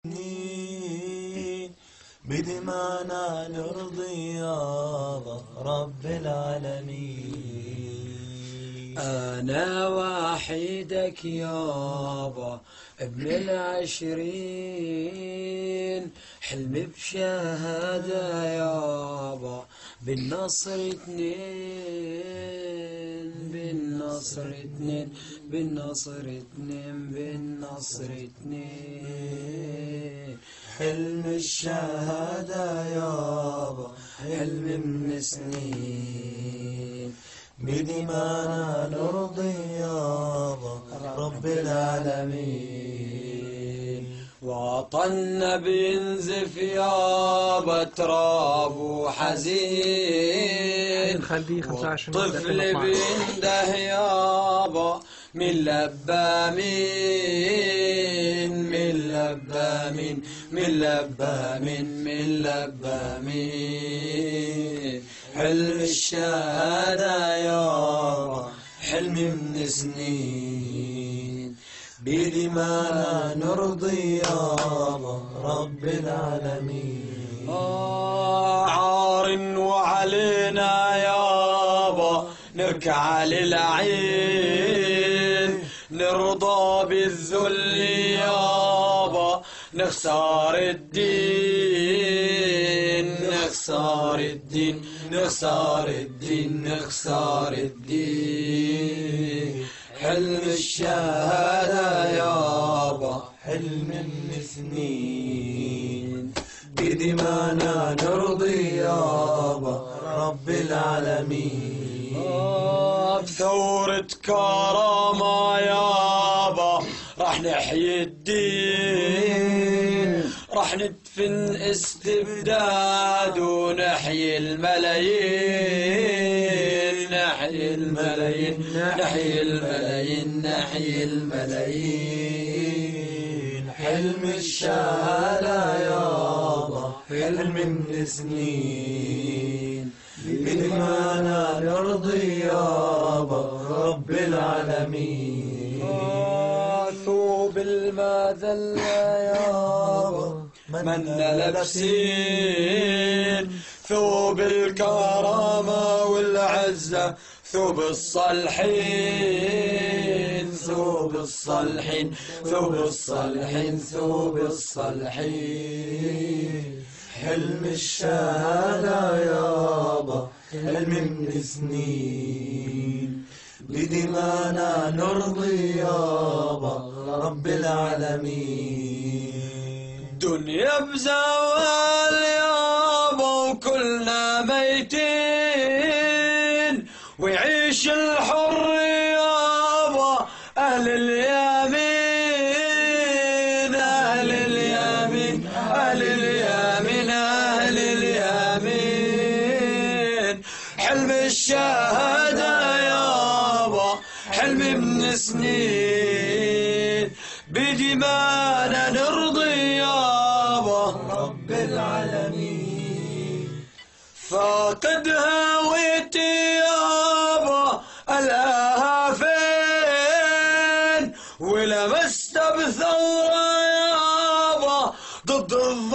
بدمانا نرضي يابا رب العالمين. أنا وحيدك يابا ابن ال20، حلمي بشهادة يابا بالنصر 2، بالنصر 2، بالنصر 2، بالنصر 2. حلم الشهادة يابا حلم من سنين، بدمانا نرضي يابا رب العالمين. وطننا بينزف يابا تراب وحزين، والطفل بينده يابا من لبى مين، من لبى مين، من لبى مين، من لبى مين. حلم الشهادة يابا حلم من سنين، بدمانا نرضي يابا رب العالمين. عار وعلينا يابا نركع للعين، نرضى بالذل يابا نخسر الدين، نخسر الدين، نخسر الدين، نخسر الدين. حلم الشهادة يابا حلم من سنين، بدمانا نرضي يابا رب العالمين. بثورة كرامة يابا راح نحيي الدين، راح ندفن استبداد ونحيي الملايين، نحيي الملايين، نحيي الملايين، نحيي الملايين. حلم الشهادة يابا حلم من سنين، بدمانا نرضي يابا رب العالمين. ثوب المذلة يابا من لابسين، ثوب الكرامة والعزة ثوب الصالحين، ثوب الصالحين، ثوب الصالحين، ثوب الصالحين. حلم الشهادة يابا حلم من سنين، بدمانا نرضي يابا رب العالمين. دنيا بزوال يابا وكلنا ميتين، ويعيش الحر يابا أهل اليمين، أهل اليمين، أهل اليمين، أهل اليمين. حلم الشهادة يابا حلم من سنين، بدمانا نرضي يابا رب العالمين. فاقد هويتي يابا ألاها فين، ولمست بثورة يابا ضد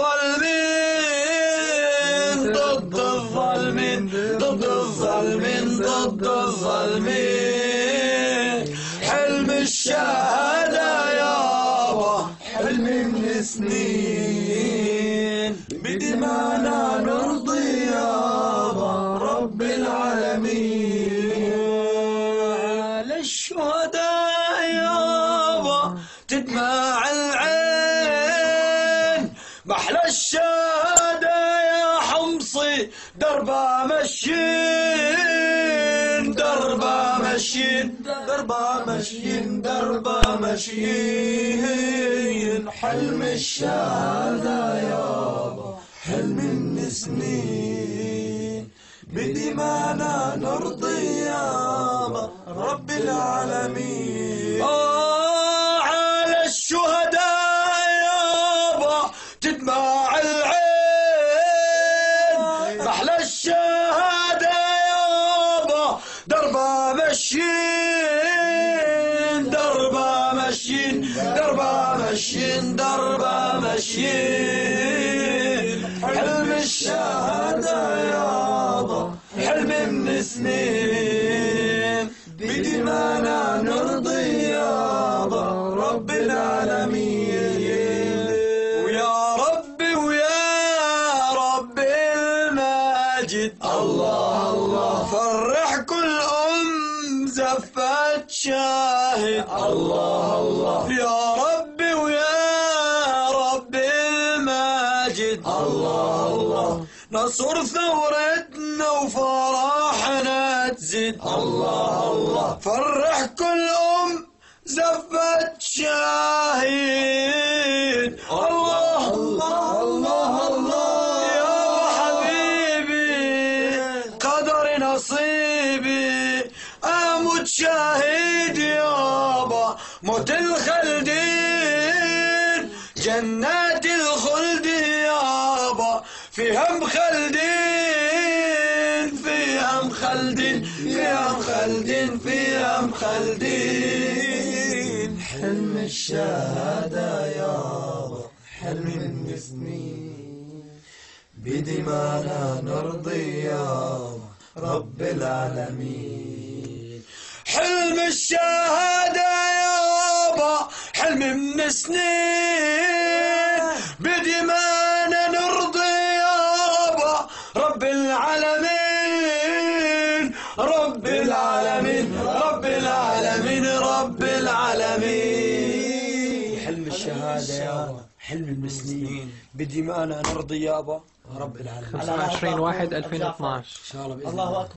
الظالمين، ضد الظالمين، ضد الظالمين، ضد الظالمين. حلم الشهادة يابا حلم من سنين، بدمانا نرضي يابا رب العالمين. على الشهداء يابا تدمع العين، محلى الشهادة يا حمصي دربا مشين، دربا مشين، دربا ماشيين، دربا ماشيين. حلم الشهادة يابا حلم من سنين، بدمانا نرضي يابا رب العالمين. على الشهداء يابا تدمع العين، محلى الشهادة يابا دربا مشين، دربا مشين، دربا مشين، دربا مشين. ماشيين. حلم الشهادة يابا حلم من سنين، بدمانا نرضي يابا رب العالمين. ويا ربي ويا رب الماجد الله الله، فرح كل زفت شاهد الله الله. يا ربي ويا رب الماجد الله الله، نصر ثورتنا وفرحنا تزيد الله الله. فرح كل زفت شاهد الله الله الله الله. يا حبيبي قدر نصيبي اموت شاهد يابا، موت الخلدين جنات الخلد يابا، فيها مخلدين فيها مخلدين فيها مخلدين فيها مخلدين. حلم الشهادة يابا حلم من سنين، بدمانا نرضي يابا رب العالمين. حلم الشهادة يابا حلم من سنين، بدمانا نرضي يابا رب العالمين رب العالمين رب العالمين رب العالمين. حلم الشهادة يابا حلم من سنين، بدمانا نرضي يابا رب العالمين. 25/1/2012 إن شاء الله بإذن الله الله. أكبر.